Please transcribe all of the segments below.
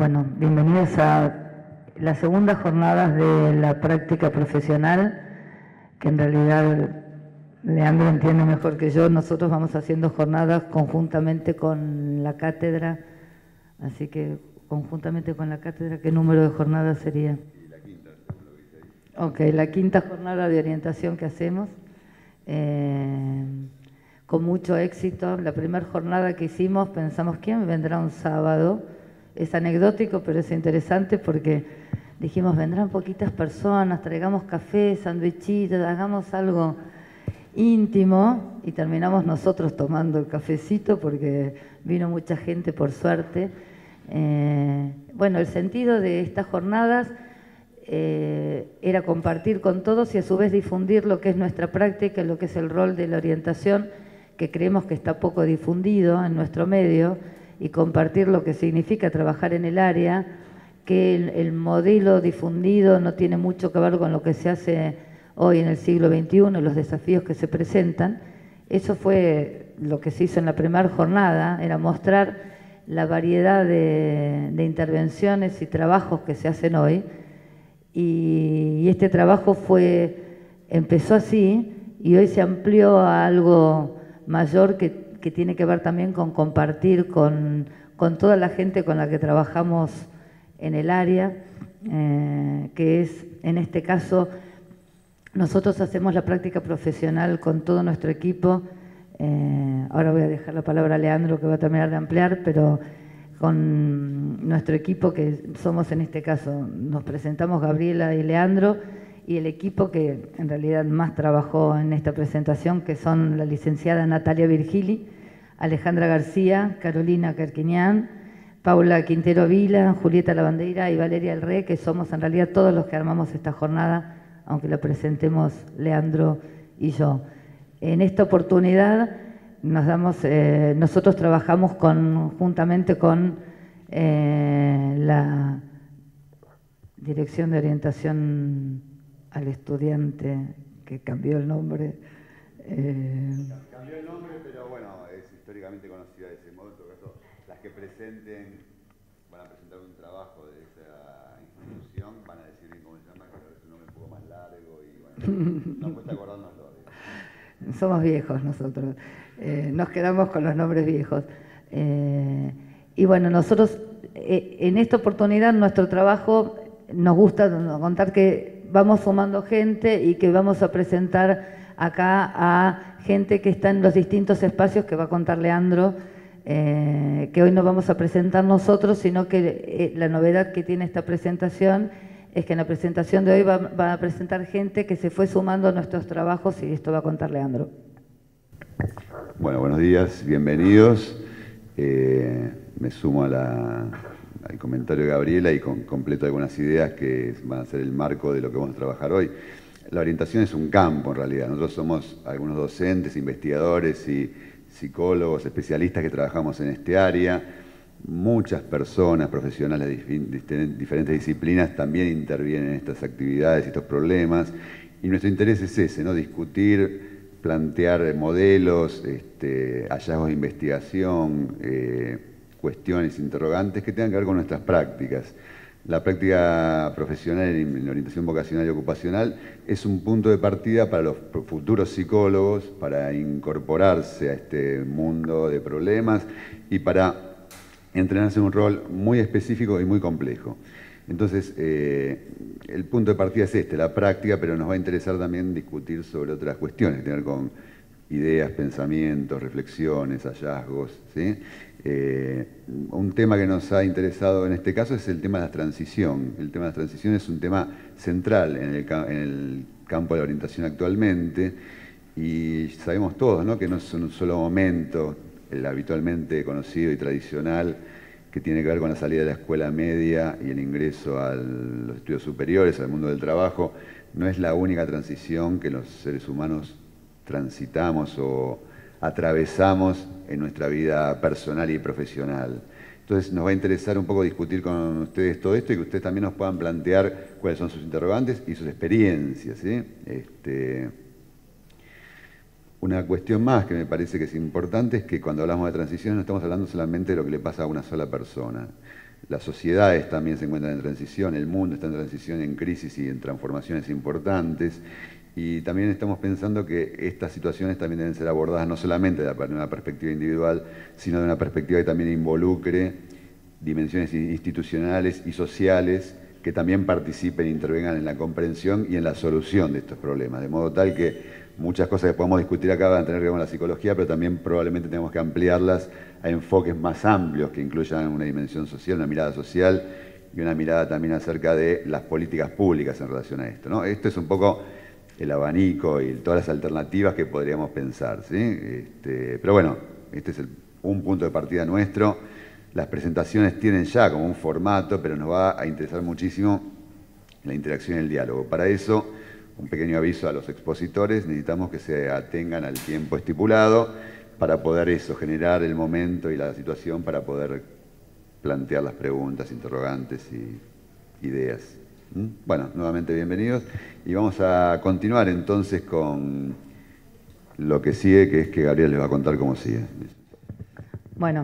Bueno, bienvenidos a las segundas jornadas de la práctica profesional, que en realidad Leandro entiende mejor que yo. Nosotros vamos haciendo jornadas conjuntamente con la cátedra, así que conjuntamente con la cátedra, ¿qué número de jornadas sería? Y la quinta, según lo que dice ahí. Ok, la quinta jornada de orientación que hacemos, con mucho éxito. La primera jornada que hicimos pensamos, ¿quién vendrá un sábado? Es anecdótico, pero es interesante porque dijimos, vendrán poquitas personas, traigamos café, sandwichitos, hagamos algo íntimo, y terminamos nosotros tomando el cafecito porque vino mucha gente, por suerte. Bueno, el sentido de estas jornadas era compartir con todos y a su vez difundir lo que es nuestra práctica, lo que es el rol de la orientación, que creemos que está poco difundido en nuestro medio, y compartir lo que significa trabajar en el área, que el modelo difundido no tiene mucho que ver con lo que se hace hoy en el siglo XXI, los desafíos que se presentan. Eso fue lo que se hizo en la primera jornada, era mostrar la variedad de intervenciones y trabajos que se hacen hoy. Y este trabajo empezó así y hoy se amplió a algo mayor que tiene que ver también con compartir con toda la gente con la que trabajamos en el área, que es, en este caso, nosotros hacemos la práctica profesional con todo nuestro equipo. Ahora voy a dejar la palabra a Leandro, que va a terminar de ampliar, pero con nuestro equipo, que somos en este caso, nos presentamos Gabriela y Leandro, y el equipo que en realidad más trabajó en esta presentación, que son la licenciada Natalia Virgili, Alejandra García, Carolina Carquiñán, Paula Quintero Vila, Julieta Lavandeira y Valeria El Rey, que somos en realidad todos los que armamos esta jornada, aunque la presentemos Leandro y yo. En esta oportunidad nosotros trabajamos juntamente con la Dirección de Orientación al Estudiante, que cambió el nombre. Cambió el nombre, pero bueno, es históricamente conocida de ese modo. En todo caso, las que van a presentar un trabajo de esa institución, van a decir bien cómo se llama, que es un nombre un poco más largo y bueno, nos cuesta acordárnoslo. Somos viejos nosotros, nos quedamos con los nombres viejos. Y bueno, nosotros en esta oportunidad nuestro trabajo nos gusta contar que vamos sumando gente y que vamos a presentar acá a gente que está en los distintos espacios que va a contar Leandro, que hoy no vamos a presentar nosotros, sino que la novedad que tiene esta presentación es que en la presentación de hoy va a presentar gente que se fue sumando a nuestros trabajos, y esto va a contar Leandro. Bueno, buenos días, bienvenidos. Me sumo al comentario de Gabriela y completo algunas ideas que van a ser el marco de lo que vamos a trabajar hoy. La orientación es un campo en realidad. Nosotros somos algunos docentes, investigadores y psicólogos, especialistas que trabajamos en este área. Muchas personas profesionales de diferentes disciplinas también intervienen en estas actividades y estos problemas. Y nuestro interés es ese, ¿no? Discutir, plantear modelos, hallazgos de investigación, cuestiones, interrogantes que tengan que ver con nuestras prácticas. La práctica profesional en la orientación vocacional y ocupacional es un punto de partida para los futuros psicólogos, para incorporarse a este mundo de problemas y para entrenarse en un rol muy específico y muy complejo. Entonces, el punto de partida es la práctica, pero nos va a interesar también discutir sobre otras cuestiones que tienen que ver con ideas, pensamientos, reflexiones, hallazgos, ¿sí? Un tema que nos ha interesado en este caso es el tema de la transición. El tema de la transición es un tema central en el campo de la orientación actualmente, y sabemos todos, ¿no?, que no es un solo momento, el habitualmente conocido y tradicional, que tiene que ver con la salida de la escuela media y el ingreso a los estudios superiores, al mundo del trabajo. No es la única transición que los seres humanos transitamos o atravesamos en nuestra vida personal y profesional. Entonces nos va a interesar un poco discutir con ustedes todo esto y que ustedes también nos puedan plantear cuáles son sus interrogantes y sus experiencias, ¿sí? Una cuestión más que me parece que es importante es que cuando hablamos de transición no estamos hablando solamente de lo que le pasa a una sola persona. Las sociedades también se encuentran en transición, el mundo está en transición, en crisis y en transformaciones importantes. Y también estamos pensando que estas situaciones también deben ser abordadas no solamente de una perspectiva individual, sino de una perspectiva que también involucre dimensiones institucionales y sociales que también participen e intervengan en la comprensión y en la solución de estos problemas. De modo tal que muchas cosas que podemos discutir acá van a tener que ver con la psicología, pero también probablemente tenemos que ampliarlas a enfoques más amplios que incluyan una dimensión social, una mirada social y una mirada también acerca de las políticas públicas en relación a esto, ¿no? Esto es un poco el abanico y todas las alternativas que podríamos pensar, ¿sí? Pero bueno, este es un punto de partida nuestro. Las presentaciones tienen ya como un formato, pero nos va a interesar muchísimo la interacción y el diálogo. Para eso, un pequeño aviso a los expositores, necesitamos que se atengan al tiempo estipulado para poder generar el momento y la situación para poder plantear las preguntas, interrogantes y ideas. Bueno, nuevamente bienvenidos y vamos a continuar entonces con lo que sigue, que es que Gabriela les va a contar cómo sigue. Bueno,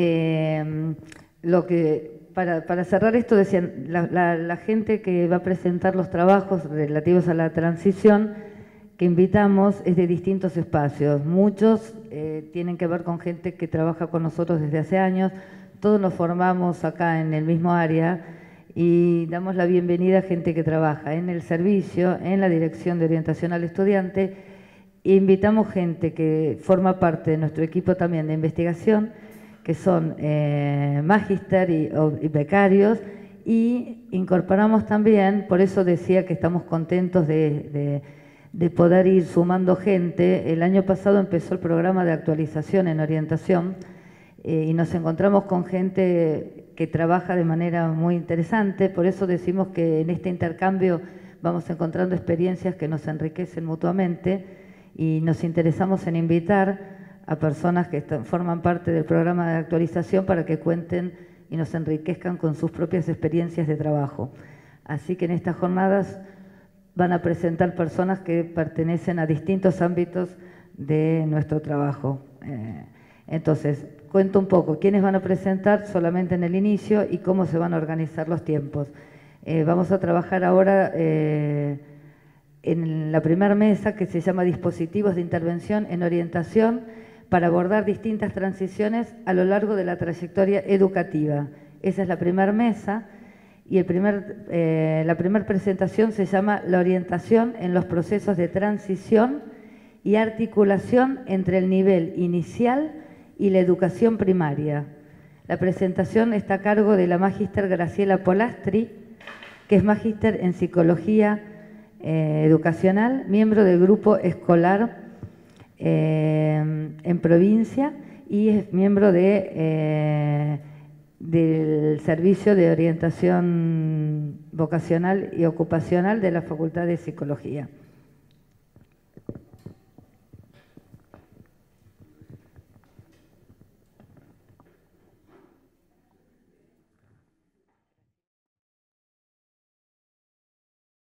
para cerrar esto, decían, la gente que va a presentar los trabajos relativos a la transición que invitamos es de distintos espacios. Muchos tienen que ver con gente que trabaja con nosotros desde hace años. Todos nos formamos acá en el mismo área y damos la bienvenida a gente que trabaja en el servicio, en la Dirección de Orientación al Estudiante. E invitamos gente que forma parte de nuestro equipo también de investigación, que son magíster y becarios, y incorporamos también, por eso decía que estamos contentos de poder ir sumando gente. El año pasado empezó el programa de actualización en orientación y nos encontramos con gente que trabaja de manera muy interesante, por eso decimos que en este intercambio vamos encontrando experiencias que nos enriquecen mutuamente y nos interesamos en invitar a personas que forman parte del programa de actualización para que cuenten y nos enriquezcan con sus propias experiencias de trabajo. Así que en estas jornadas van a presentar personas que pertenecen a distintos ámbitos de nuestro trabajo. Entonces, cuento un poco quiénes van a presentar solamente en el inicio y cómo se van a organizar los tiempos. Vamos a trabajar ahora en la primera mesa, que se llama Dispositivos de Intervención en Orientación, para abordar distintas transiciones a lo largo de la trayectoria educativa. Esa es la primera mesa y la primera presentación se llama La orientación en los procesos de transición y articulación entre el nivel inicial y la educación primaria. La presentación está a cargo de la magíster Graciela Polastri, que es magíster en Psicología Educacional, miembro del grupo escolar en provincia y es miembro del Servicio de Orientación Vocacional y Ocupacional de la Facultad de Psicología.